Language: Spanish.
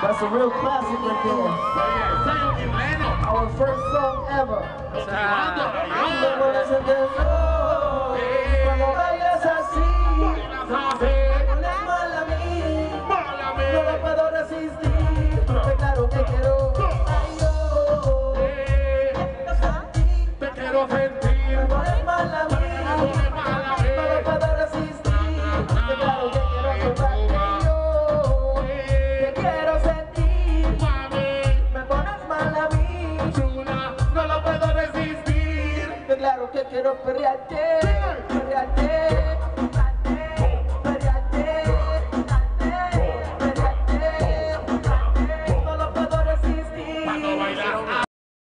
That's a real classic right there. Our first song ever. Cuando bailas así, me pones mal a mí, no lo puedo resistir, porque claro que quiero, ay yo, Te quiero sentir. me pones mal a mí, no lo puedo resistir, porque claro que quiero tocarte yo, te quiero sentir, me pones mal a mí, Chula, no lo puedo resistir. que claro que quiero perrearte, perrearte.